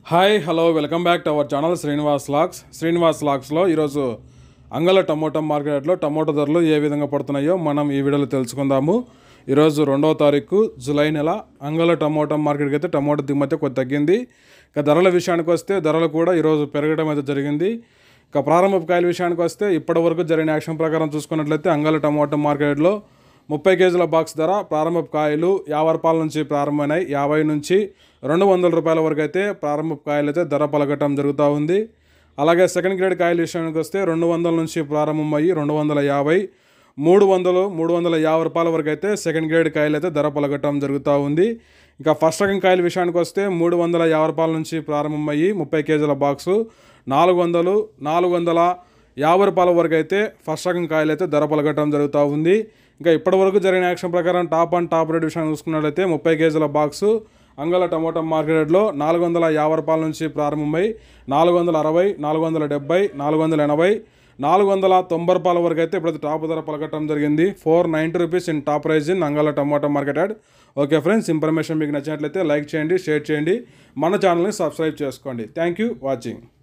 Hi hello welcome back to our channel Srinivas లాక్స్లో ఈరోజు Angala tomato మార్కెట్లో టమోటా ధరలు ఏ విధంగా పడుతున్నాయో మనం ఈ వీడియోలో తెలుసుకుందాము. ఈరోజు 2వ తారీఖు జూలై నెల అంగళ టమోటా మార్కెట్కి అయితే టమోటా దిగుమతి కొద్ది తగ్గింది. ఇక ధరల విషయానికి వస్తే ధరలు కూడా ఈరోజు పెరగడం అయితే జరిగింది. ఇక ప్రారంభపు కాయల విషయానికి వస్తే ఇప్పటి వరకు జరిగిన యాక్షన్ ప్రకారం చూసుకున్నట్లయితే అంగళ టమోటా మార్కెట్లో 30 కేజీల బాక్స్ ధర ప్రారంభపు కాయలు 50 రూపాయల నుంచి ప్రారంభమైనాయి. 50 నుంచి 200 రూపాయల వరకు అయితే ప్రారంభపు కాయలు అయితే ధర పలకటం జరుగుతూ ఉంది. అలాగే సెకండ్ గ్రేడ్ కాయల విషయానికి వస్తే 200 నుంచి ప్రారంభమయ్యి 250, 300, 350 రూపాయల వరకు అయితే సెకండ్ గ్రేడ్ కాయలు అయితే ధర పలకటం జరుగుతూ ఉంది. ఇంకా ఫస్ట్ రకం కాయల విషయానికి వస్తే 350 రూపాయల నుంచి ప్రారంభమయ్యి 30 కేజీల బాక్సు 400, 450 రూపాయల వరకు అయితే ఫస్ట్ రకం కాయలు అయితే ధర పలకటం జరుగుతూ ఉంది. ఇంకా ఇప్పటివరకు జరిగిన యాక్షన్ ప్రకారం టాప్ రేట్ విషయాన్ని చూసుకున్నట్లయితే 30 కేజీల బాక్సు అంగళ టమోటా మార్కెట్లో 450 రూపాయల నుంచి ప్రారంభమై 460, 470, 480, 490 రూపాయల వరకు అయితే ఇప్పుడు టాప్ ధర పలకటం జరిగింది. 490 rupees in top price in Angala tomato market. Okay friends, information మీకు నచ్చినట్లయితే లైక్ చేయండి, షేర్ చేయండి, మన ఛానల్ని సబ్స్క్రైబ్ చేసుకోండి. Thank you watching.